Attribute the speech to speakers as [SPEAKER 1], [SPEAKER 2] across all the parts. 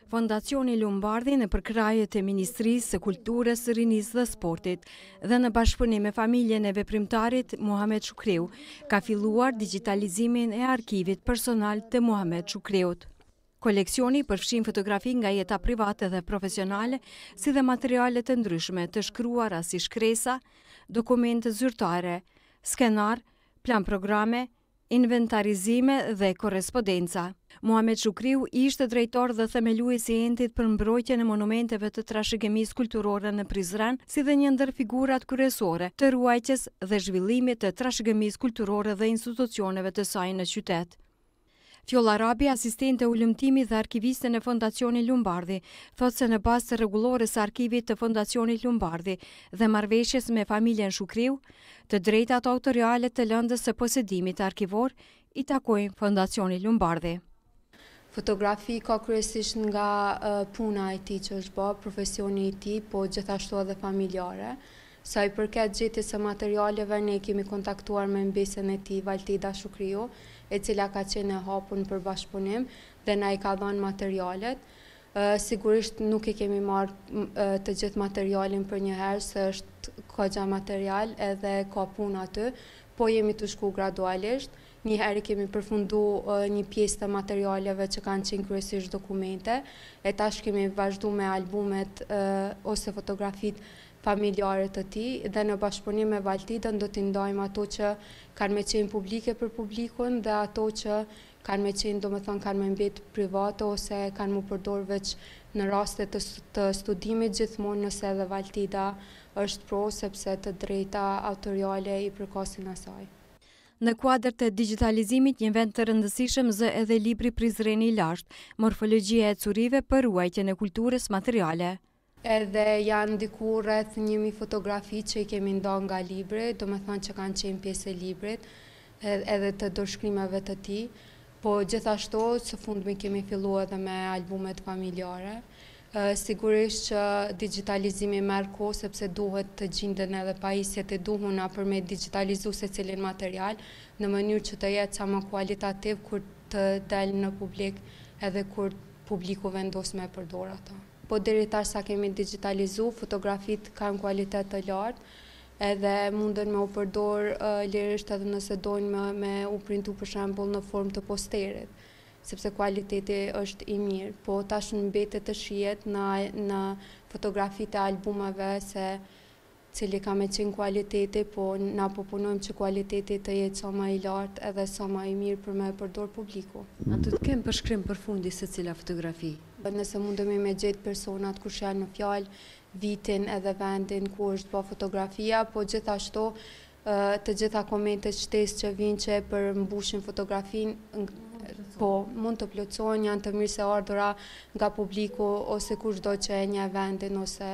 [SPEAKER 1] Fondacioni Lombardi në përkrajet e Ministrisë së Kulturës, Rinisë dhe Sportit dhe në bashkëpunim me familjen e veprimtarit Muhamet Shukriu ka filluar digitalizimin e arkivit personal të Muhamet Shukriut. Koleksioni përfshin fotografi nga jeta private dhe profesionale, si dhe materiale të ndryshme të shkruara si shkresa, dokumente zyrtare, skenar, plan programe, inventarizime dhe korrespondenca. Muhamet Shukriu ishte drejtor dhe themeluesi i Entit për mbrojtjen e monumenteve të trashëgimisë kulturore në Prizren, si dhe një ndër figurat kryesore të ruajtjes dhe zhvillimit të trashëgimisë kulturore dhe institucioneve të saj në qytet. Fjolla Arabi, asistente ulëmtimi dhe arkiviste në Fondacionin Lombardi, thotë se në bazë të rregullore së arkivit të Fondacionit Lombardi dhe marrëveshjes me familjen Shukriu, të drejtat autoriale të lëndës së posedimit arkivor i takojnë Fondacionit Lombardi.
[SPEAKER 2] Fotografi ka kryesisht nga puna e tij që është bërë, profesioni i tij, po gjithashtu edhe familjare. Sa i përket gjetjes së materialeve, ne kemi kontaktuar me mbesën e tij, Valtida Shukriu, e cila ka qenë e hapur për bashkëpunim dhe na i ka dhënë materialet. Sigurisht nuk e kemi marrë të gjithë materialin për një herë, se është kogja material edhe ka punë aty, po jemi të shku gradualisht. Një herë kemi përfundu një pjesë të materialeve që kanë qenë kryesisht dokumente, e tash kemi vazhdu me albumet ose fotografit familjare të tij dhe në bashkëpunim me Valtidën do t'i ndajmë ato që kanë me qenë publike për publikun dhe ato që kanë me qenë, domethënë kanë me mbet private ose kanë mu përdor veç në raste të studimit, gjithmonë nëse edhe Valtida është pro, sepse të drejta autoriale i përkasin asaj.
[SPEAKER 1] Në kuadër të digitalizimit, një vend të rëndësishëm zë edhe libri Prizreni i lashtë, morfologjia e curive për ruajtjen e kulturës materiale.
[SPEAKER 2] Edhe janë diku rreth 1000 fotografi që i kemi nda nga libri, domethënë që kanë qenë pjesë e librit, edhe të dorëshkrimeve të tij, po gjithashtu së fundmi kemi filluar edhe me albumet familjare. Sigurisht që digitalizimi merr kohë sepse duhet të gjinden edhe pajisjet e duhura për me digitalizu secilin material në mënyrë që të jetë sa më kualitativ kur të dalë në publik edhe kur publiku vendos me përdor ata. Po deri tash sa kemi digitalizu, fotografit kanë kualitet të lartë, edhe munden me u përdor lirisht edhe nëse dojnë me u printu për shembull në formë të posterit, sepse kualiteti është i mirë, po tash mbetet të shihet në fotografitë e albumeve se cili ka me qenë kualiteti, po na po punojmë që kualiteti të jetë sa më i lartë edhe sa më i mirë për me përdor publiku.
[SPEAKER 1] A të kemë përshkrim përfundi se cila fotografi?
[SPEAKER 2] Nëse mundemi me gjetë personat kush janë në fjalë, vitin edhe vendin ku është bërë fotografia, po gjithashtu të gjitha komentet shtesë që vinë që për mbushin fotografin, po mund të plotësohen, janë të mirë se ardhura nga publiku ose kushdo që e një vendin ose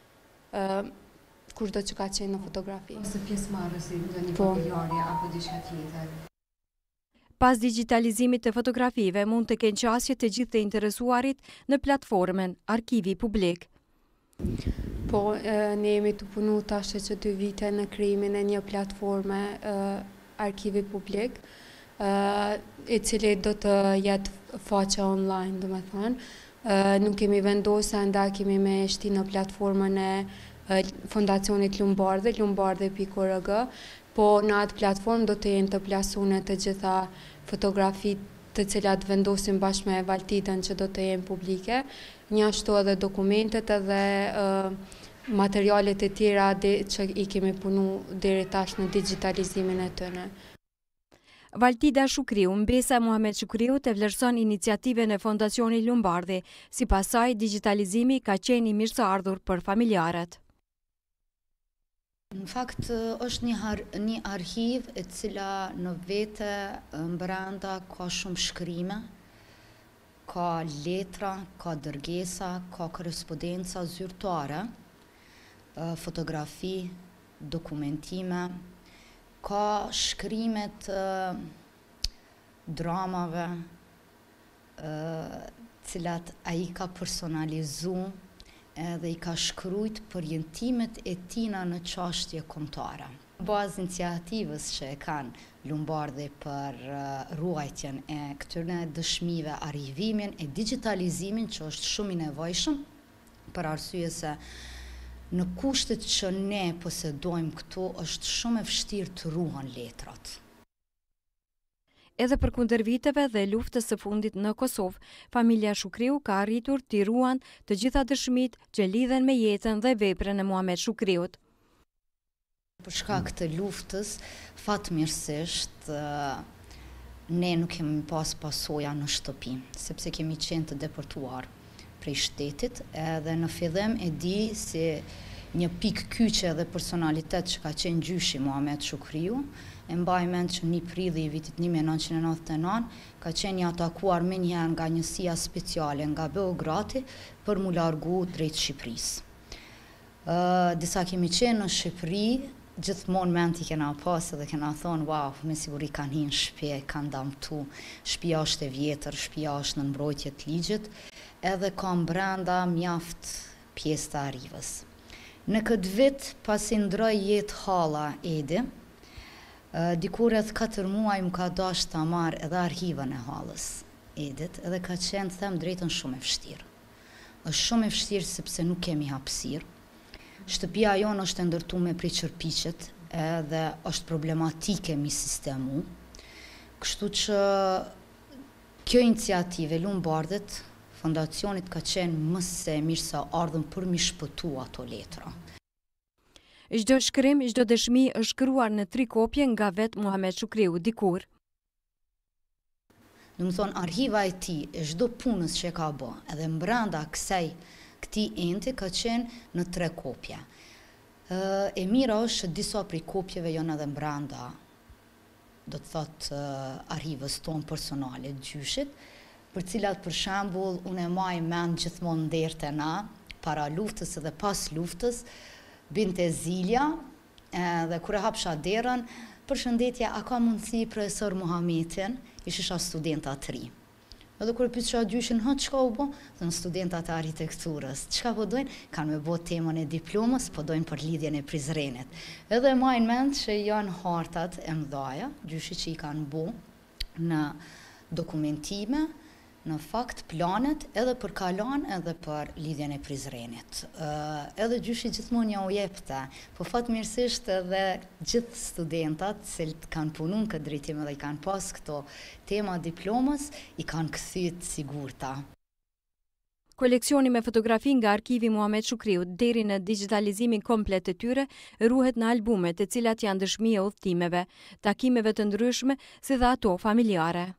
[SPEAKER 2] kushdo që ka qenë në fotografi.
[SPEAKER 1] Ose pjesëmarrësi në një familjare apo diçka tjetër. Pas digitalizimit të fotografive, mund të kenë qasje të gjithë të interesuarit në platformën Arkivi Publik.
[SPEAKER 2] Po, ne jemi të punu tash që 2 vite në krijimin e një platforme Arkivi Publik, e cili do të jetë faqe online, domethënë. Nuk kemi vendosur enda kemi me shti në platformën e Fondacionit Lombardi, lombardi.org, po në atë platformë do të jenë të plasune të gjitha fotografit të cilat vendosin bashkë me Valtidën që do të jenë publike, njashtu edhe dokumentet edhe materialet e tjera që i kemi punu deri tash në digitalizimin e tyre.
[SPEAKER 1] Valtida Shukriu, mbesa Muhamet Shukriu të vlerëson iniciativën e Fondacionit Lombardi, sipas saj digitalizimi ka qenë i mirëseardhur për familjarët.
[SPEAKER 3] Në fakt është një arkiv e cila në vete brenda ka shumë shkrime, ka letra, ka dërgesa, ka korrespondenca zyrtare, fotografi, dokumentime, ka shkrimet dramave, cilat ai ka personalizu edhe i ka shkrujt për jentimet e tina në çështje kombëtare. Bazë iniciativës që e kanë Lombardi për ruajtjen e këtyre dëshmive, arrivimin e digitalizimin që është shumë i nevojshëm, për arsye se në kushtet që ne posedojmë këtu është shumë e vështirë të ruhen letrat.
[SPEAKER 1] Edhe përkundër viteve dhe luftës së fundit në Kosovë, familja Shukriu ka arritur t'i ruan të gjitha dëshmitë që lidhen me jetën dhe veprën e Muhamet Shukriut.
[SPEAKER 3] Për shkak të luftës, fatmirësisht, ne nuk kemi pas pasoja në shtëpi, sepse kemi qenë të deportuar prej shtetit, edhe në fillim e di si një pikë kyçe dhe personalitet që ka qenë gjyshi Muhamet Shukriu, e mbaj mend që 1 prilli i vitit 1999 ka qenë i atakuar menjëherë nga njësia speciale nga Beogradi për mu largu drejt Shqipërisë. Disa kemi qenë në Shqipëri, gjithmonë mend i kena pas dhe kena thonë, wow, me siguri kanë hinë shtëpi, kanë damtu, shtëpia është e vjetër, shtëpia është në mbrojtje të ligjit, edhe kam brenda mjaft pjesë të arrivës. Në këtë vit, pasi ndroj jetë hala Edi, dikur rreth 4 muaj më ka dashur ta marr edhe arhivën e hallës Edit, edhe ka qenë, them drejtën, shumë e vështirë. Është shumë e vështirë sepse nuk kemi hapësirë. Shtëpia jonë është ndërtuar me prej çerpiqet edhe është problematike mi sistemu. Kështu që kjo iniciativë e Lombardit, fondacionit, ka qenë më se mirë sa ardhëm për mi shpëtu ato letra.
[SPEAKER 1] Çdo shkrim, çdo dëshmi është shkruar në 3 kopje nga vetë Muhamet Shukriu dikur.
[SPEAKER 3] Do të thonë, arhiva e tij, çdo punës që ka bë, edhe brenda këtij enti ka qenë në 3 kopje. E mira është që disa prej kopjeve janë edhe brenda, do të thotë, arhivës tonë personale të gjyshit, për cilat, për shembull, unë e maj mend gjithmonë nderte na, para luftës edhe pas luftës, binte Zilja, dhe kur e hapsha derën, përshëndetje, a ka mundësi profesor Muhametin, isha studenta të ri. Edhe kur pyetja gjyshin, çka u bë? Thënë studentat e arkitekturës. Çka po dojnë? Kanë me bë temën e diplomës, po dojnë për lidhjen e Prizrenit. Edhe majnë mend që janë hartat e mëdha, gjyshi që i kanë bë në dokumentime, në fakt planet, edhe për Kalan, edhe për lidhjen e Prizrenit. Edhe gjyshi gjithmonë ja u jepte, po fatmirësisht edhe gjithë studentat cilët kanë punuar në këtë drejtim dhe i kanë pas këto tema diplomës, i kanë kthyer sigurta.
[SPEAKER 1] Koleksioni me fotografi nga arkivi Muhamet Shukriu deri në digitalizimin komplet të tyre ruhet në albumet, të cilat janë dëshmi e udhëtimeve, takimeve të ndryshme, si dhe ato familjare.